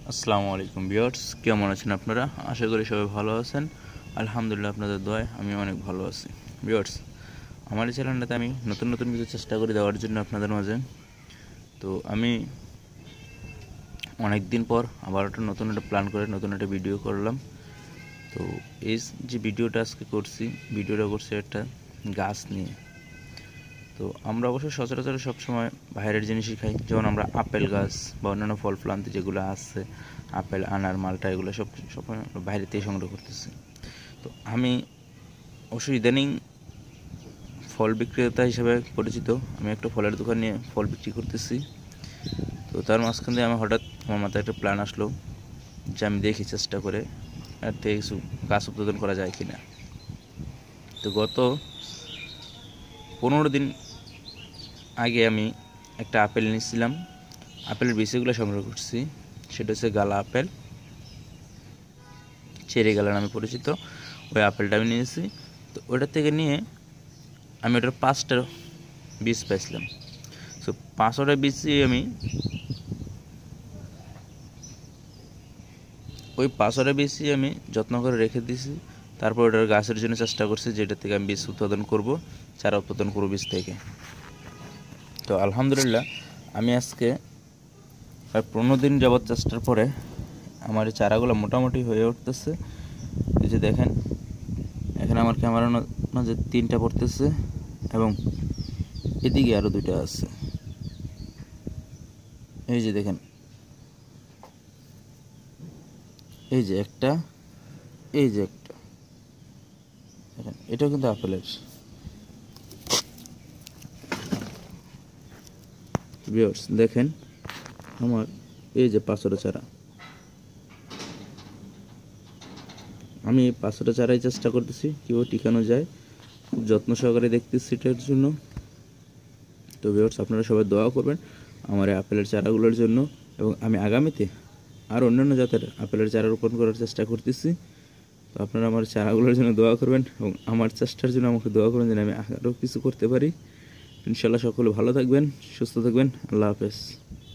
আসসালামু আলাইকুম ভিউয়ার্স, কেমন আছেন আপনারা? আশা করি সবাই ভালো আছেন। আলহামদুলিল্লাহ, আপনাদের দোয়ায় আমি অনেক ভালো আছি। ভিউয়ার্স, আমার এই চ্যানেলটাতে আমি নতুন নতুন কিছু চেষ্টা করি দেওয়ার জন্য আপনাদের মাঝে। তো আমি অনেক দিন পর আবার নতুন একটা প্ল্যান করে নতুন একটা ভিডিও করলাম। তো এই যে ভিডিওটা আজকে করছি, ভিডিওটা করছি একটা গাছ নিয়ে। তো আমরা অবশ্য সচরাচর সবসময় বাইরের জিনিসই খাই, যেমন আমরা আপেল গাছ বা অন্যান্য ফল ফলান্তি যেগুলো আছে, আপেল, আনার, মালটা, এগুলো সব বাইরেতেই সংগ্রহ করতেছি। তো আমি অবশ্যই ইদানিং ফল বিক্রেতা হিসেবে পরিচিত। আমি একটা ফলের দোকান নিয়ে ফল বিক্রি করতেছি। তো তার মাঝখান দিয়ে আমার হঠাৎ আমার মাথায় একটা প্ল্যান আসলো যে আমি দেখি চেষ্টা করে আর থেকে কিছু গাছ উৎপাদন করা যায় কিনা। তো গত 15 দিন আগে আমি একটা আপেল নিয়েছিলাম। আপেলের বীজগুলো সংগ্রহ করছি, সেটা হচ্ছে গালা আপেল, চেরি গালা নামে পরিচিত। ওই আপেলটা আমি নিয়েছি। তো ওটার থেকে নিয়ে আমি ওটার 5টা বীজ পাইছিলাম। সো 5টা বীজই আমি যত্ন করে রেখে দিয়েছি। তারপর ওটার গাছের জন্য চেষ্টা করছি, যেটা থেকে আমি বীজ উৎপাদন করব, চারা উৎপাদন করব বীজ থেকে। তো আলহামদুলিল্লাহ, আমি আজকে প্রায় 15 দিন যাবৎ চেষ্টার পরে আমার এই চারাগুলো মোটামুটি হয়ে উঠতেছে। এই যে দেখেন, এখানে আমার ক্যামেরার মাঝে 3টা পড়তেছে এবং এদিকে আরও 2টা আছে। এই যে দেখেন, এই যে একটা, এই যে একটা, দেখেন এটাও কিন্তু আপেলের। ভিউয়ার্স দেখেন, আমার এই যে 5টা চারা, আমি 5টা চারাই চেষ্টা করতেছি কীভাবে টিকানো যায়, খুব যত্ন সহকারে দেখতেছি এটার জন্য। তো ভিউয়ার্স, আপনারা সবাই দোয়া করবেন আমার এই আপেলের চারাগুলোর জন্য, এবং আমি আগামীতে আর অন্যান্য জাতের আপেলের চারা রোপণ করার চেষ্টা করতেছি। তো আপনারা আমার চারাগুলোর জন্য দোয়া করবেন এবং আমার চেষ্টার জন্য আমাকে দোয়া করবেন যেন আমি আরও কিছু করতে পারি। ইনশাল্লাহ সকলে ভালো থাকবেন, সুস্থ থাকবেন। আল্লাহ হাফেজ।